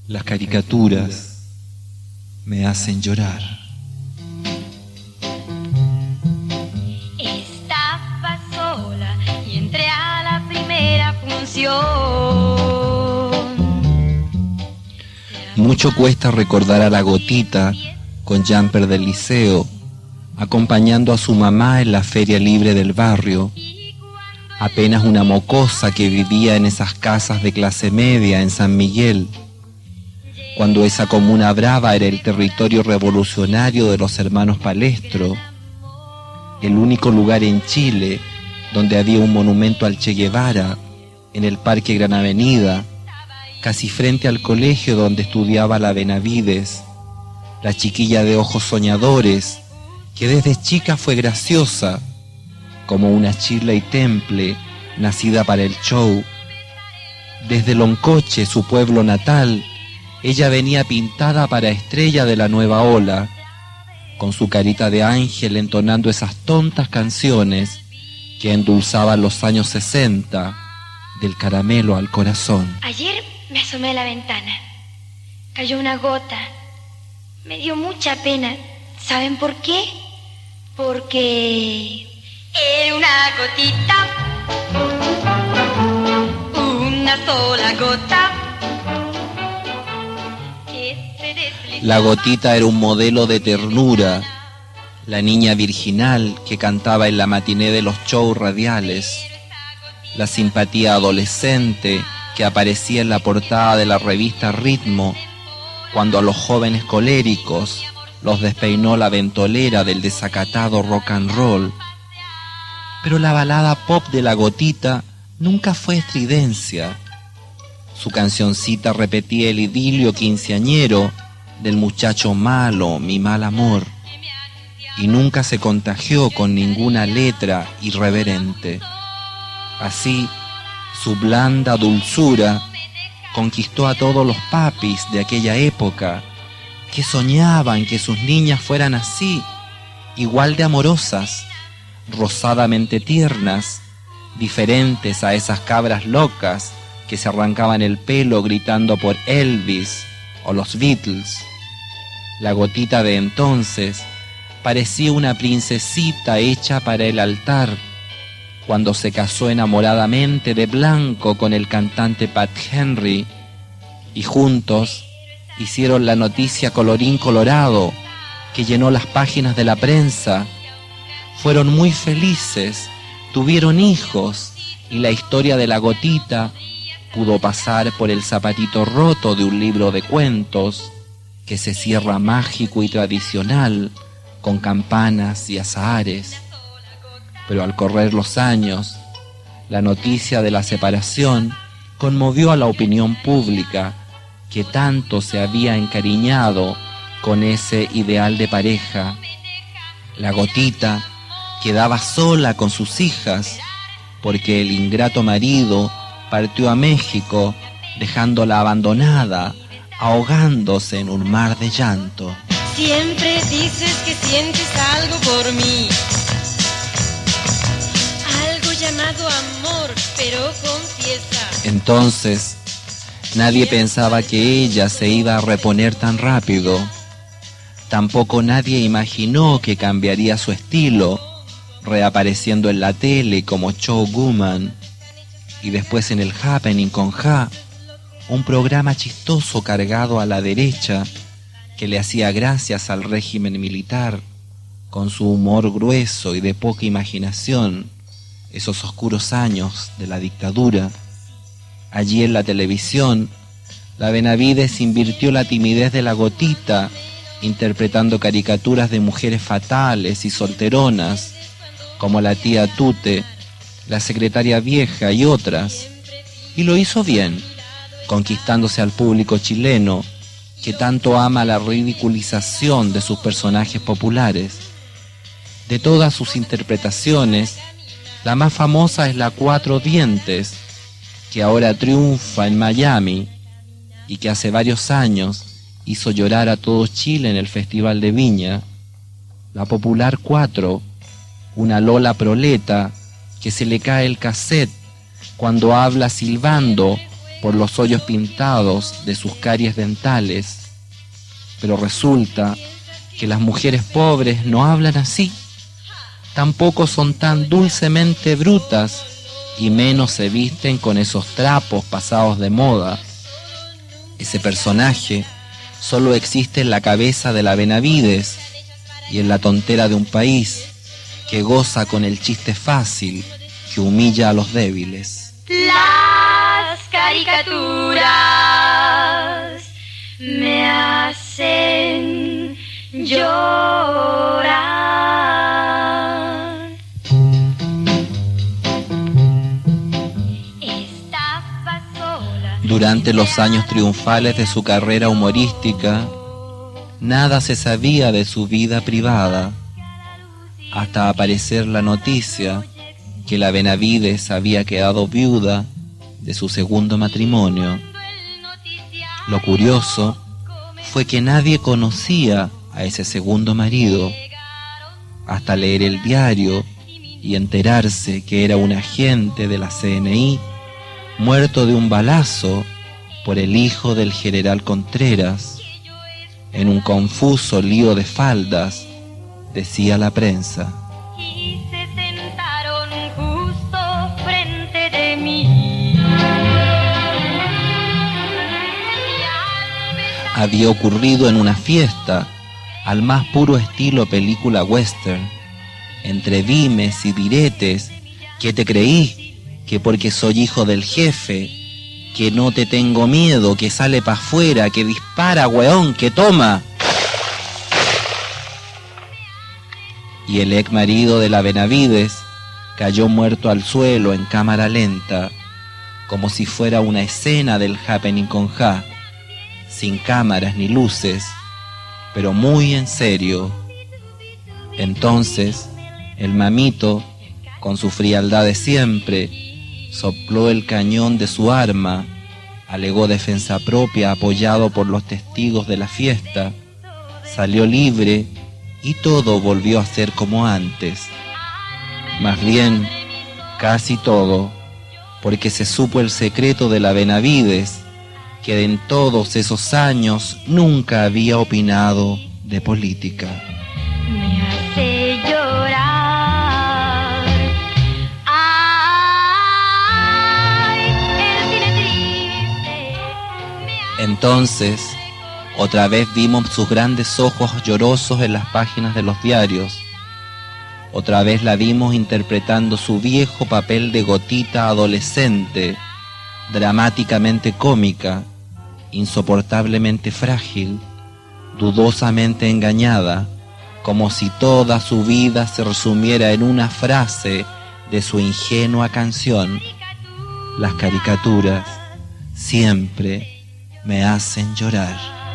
Las caricaturas me hacen llorar. Estaba sola y entré a la primera función. Mucho cuesta recordar a la Gotita con jumper del liceo, acompañando a su mamá en la feria libre del barrio. Apenas una mocosa que vivía en esas casas de clase media en San Miguel, cuando esa comuna brava era el territorio revolucionario de los hermanos Palestro, el único lugar en Chile donde había un monumento al Che Guevara, en el Parque Gran Avenida, casi frente al colegio donde estudiaba la Benavides, la chiquilla de ojos soñadores, que desde chica fue graciosa, como una Shirley Temple, nacida para el show. Desde Loncoche, su pueblo natal, ella venía pintada para estrella de la nueva ola, con su carita de ángel entonando esas tontas canciones que endulzaban los años 60, del caramelo al corazón. Ayer me asomé a la ventana. Cayó una gota. Me dio mucha pena. ¿Saben por qué? Porque era una gotita, una sola gota. La Gotita era un modelo de ternura, la niña virginal que cantaba en la matiné de los shows radiales, la simpatía adolescente que aparecía en la portada de la revista Ritmo, cuando a los jóvenes coléricos los despeinó la ventolera del desacatado rock and roll. Pero la balada pop de la Gotita nunca fue estridencia. Su cancioncita repetía el idilio quinceañero del muchacho malo, mi mal amor, y nunca se contagió con ninguna letra irreverente. Así, su blanda dulzura conquistó a todos los papis de aquella época, que soñaban que sus niñas fueran así, igual de amorosas, rosadamente tiernas, diferentes a esas cabras locas que se arrancaban el pelo gritando por Elvis o los Beatles. La Gotita de entonces parecía una princesita hecha para el altar, cuando se casó enamoradamente de blanco con el cantante Pat Henry, y juntos hicieron la noticia colorín colorado que llenó las páginas de la prensa. Fueron muy felices, tuvieron hijos, y la historia de la Gotita pudo pasar por el zapatito roto de un libro de cuentos que se cierra mágico y tradicional con campanas y azahares. Pero al correr los años, la noticia de la separación conmovió a la opinión pública que tanto se había encariñado con ese ideal de pareja. La Gotita quedaba sola con sus hijas porque el ingrato marido partió a México dejándola abandonada, ahogándose en un mar de llanto. Siempre dices que sientes algo por mí, algo llamado amor, pero confiesa. Entonces, nadie pensaba que ella se iba a reponer tan rápido. Tampoco nadie imaginó que cambiaría su estilo, reapareciendo en la tele como showwoman, y después en el Happening con Ja, un programa chistoso cargado a la derecha que le hacía gracias al régimen militar, con su humor grueso y de poca imaginación, esos oscuros años de la dictadura. Allí en la televisión, la Benavides invirtió la timidez de la Gotita, interpretando caricaturas de mujeres fatales y solteronas, como la tía Tute, la secretaria vieja y otras, y lo hizo bien, conquistándose al público chileno, que tanto ama la ridiculización de sus personajes populares. De todas sus interpretaciones, la más famosa es la Cuatro Dientes, que ahora triunfa en Miami y que hace varios años hizo llorar a todo Chile en el Festival de Viña. La popular Cuatro, una Lola proleta que se le cae el cassette cuando habla silbando por los hoyos pintados de sus caries dentales, pero resulta que las mujeres pobres no hablan así, tampoco son tan dulcemente brutas y menos se visten con esos trapos pasados de moda. Ese personaje solo existe en la cabeza de la Benavides y en la tontera de un país que goza con el chiste fácil que humilla a los débiles. Las caricaturas me hacen llorar. Durante los años triunfales de su carrera humorística, nada se sabía de su vida privada, hasta aparecer la noticia que la Benavides había quedado viuda de su segundo matrimonio. Lo curioso fue que nadie conocía a ese segundo marido, hasta leer el diario y enterarse que era un agente de la CNI muerto de un balazo por el hijo del general Contreras, en un confuso lío de faldas, decía la prensa. Y se sentaron justo frente de mí. Había ocurrido en una fiesta, al más puro estilo película western, entre dimes y diretes. ¿Qué te creí? Que porque soy hijo del jefe, que no te tengo miedo, que sale pa' afuera, que dispara, weón, que toma. Y el ex marido de la Benavides cayó muerto al suelo en cámara lenta, como si fuera una escena del Happening con Ja, sin cámaras ni luces, pero muy en serio. Entonces, el mamito, con su frialdad de siempre, sopló el cañón de su arma, alegó defensa propia apoyado por los testigos de la fiesta, salió libre y todo volvió a ser como antes. Más bien, casi todo, porque se supo el secreto de la Benavides, que en todos esos años nunca había opinado de política. Me hace llorar. Entonces, otra vez vimos sus grandes ojos llorosos en las páginas de los diarios. Otra vez la vimos interpretando su viejo papel de gotita adolescente, dramáticamente cómica, insoportablemente frágil, dudosamente engañada, como si toda su vida se resumiera en una frase de su ingenua canción: las caricaturas siempre me hacen llorar.